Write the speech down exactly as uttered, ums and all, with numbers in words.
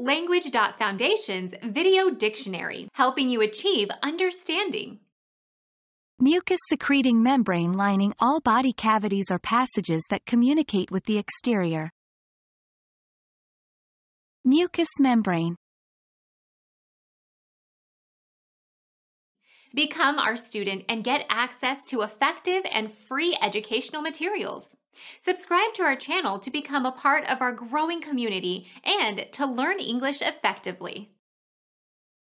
Language.Foundation's Video Dictionary, helping you achieve understanding. Mucus-secreting membrane lining all body cavities or passages that communicate with the exterior. Mucous membrane. Become our student and get access to effective and free educational materials. Subscribe to our channel to become a part of our growing community and to learn English effectively.